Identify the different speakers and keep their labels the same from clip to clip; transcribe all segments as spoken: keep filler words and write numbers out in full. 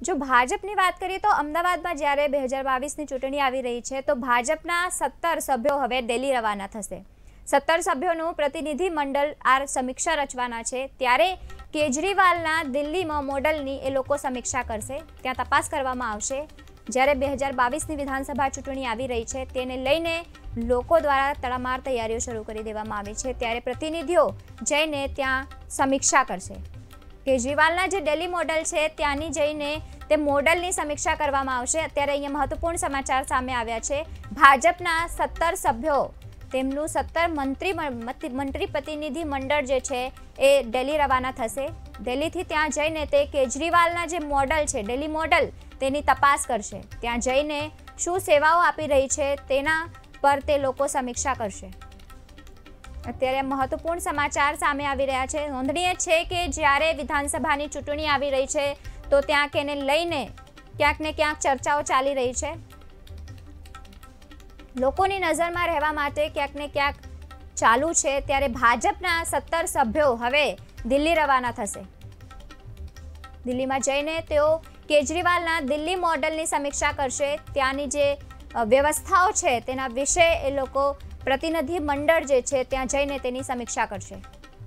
Speaker 1: જો ભાજપની વાત કરીએ તો અમદાવાદમાં જ્યારે બે હજાર બાવીસની ચૂંટણી આવી રહી છે તો ભાજપના સત્તર સભ્યો હવે દિલ્હી રવાના થશે। સત્તર સભ્યોનું પ્રતિનિધિ મંડળ આ સમીક્ષા રચવાના છે, ત્યારે કેજરીવાલના દિલ્હીમાં મોડલની એ લોકો સમીક્ષા કરશે, ત્યાં તપાસ કરવામાં આવશે। જ્યારે બે હજાર બાવીસની વિધાનસભા ચૂંટણી આવી રહી છે તેને લઈને લોકો દ્વારા તડામાર તૈયારીઓ શરૂ કરી દેવામાં આવી છે, ત્યારે પ્રતિનિધિઓ જઈને ત્યાં સમીક્ષા કરશે। કેજરીવાલના જે દિલ્હી મોડલ છે ત્યાંની જઈને તે મોડલની સમીક્ષા કરવામાં આવશે। અત્યારે અહીંયા મહત્વપૂર્ણ સમાચાર સામે આવ્યા છે। ભાજપના સત્તર સભ્યો તેમનું સત્તર મંત્રી મંત્રી પ્રતિનિધિ મંડળ જે છે એ દિલ્હી રવાના થશે। દિલ્હીથી ત્યાં જઈને તે કેજરીવાલના જે મોડલ છે દિલ્હી મોડલ તેની તપાસ કરશે। ત્યાં જઈને શું સેવાઓ આપી રહી છે તેના પર તે લોકો સમીક્ષા કરશે। અત્યારે મહત્વપૂર્ણ સમાચાર સામે આવી રહ્યા છે। નોંધનીય છે કે જ્યારે વિધાનસભાની ચૂંટણી આવી રહી છે તો ત્યાં કેને લઈને ક્યાંક ને ક્યાંક ચર્ચાઓ ચાલી રહી છે। લોકોની નજરમાં રહેવા માટે ક્યાંક ને ક્યાંક ચાલુ છે, ત્યારે ભાજપના સત્તર સભ્યો હવે દિલ્હી રવાના થશે। દિલ્હીમાં જઈને તેઓ કેજરીવાલના દિલ્હી મોડલની સમીક્ષા કરશે। ત્યાંની જે વ્યવસ્થાઓ છે તેના વિશે એ લોકો પ્રતિનિધિ મંડળ જે છે ત્યાં જઈને તેની સમીક્ષા કરશે।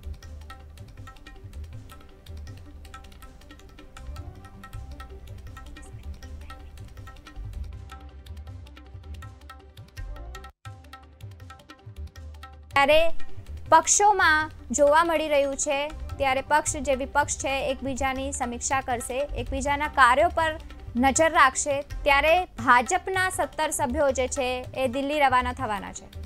Speaker 1: ત્યારે પક્ષોમાં જોવા મળી રહ્યું છે, ત્યારે પક્ષ જે વિપક્ષ છે એકબીજાની સમીક્ષા કરશે, એકબીજાના કાર્યો પર નજર રાખશે। ત્યારે ભાજપના સત્તર સભ્યો જે છે એ દિલ્હી રવાના થવાના છે।